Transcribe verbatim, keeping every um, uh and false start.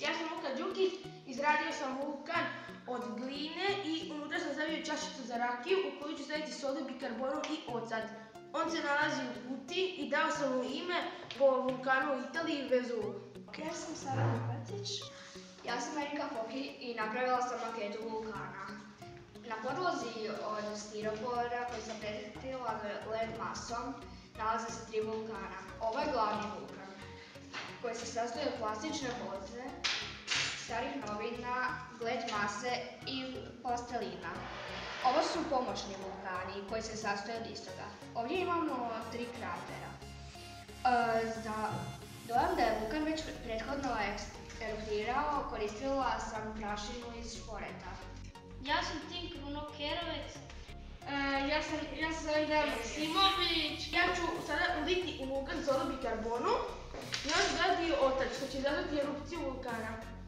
Ja sam Luka Đukić, izradio sam vulkan od gline i unutra sam stavio čašicu za rakiju u koju ću staviti sodu, bikarbonu i ocat. On se nalazi u kutiji i dao sam mu ime po vulkanu u Italiji Vezulu. Ja sam Sara Lupatić. Ja sam Erika Foki i napravila sam maketu vulkana. Na podlozi od stiropora koji sam pretvorila led masom nalaze se tri vulkana. Ovo je glavni vulkan koji se sastoji od plastične boce, starih novina, led mase i plastelina. Ovo su pomoćni vulkani koji se sastoje od istoga. Ovdje imamo tri kratera. E, za dojam da je vulkan već prethodno eruptirao, koristila sam prašinu iz šporeta. Ja sam Tim Krunokerovec. E, ja, sam, ja se zovem Dejan Maksimović. Ja ću sada uliti u vulkan sodu, bikarbonu i on ću dodati otac što će izazvati erupciju vulkana.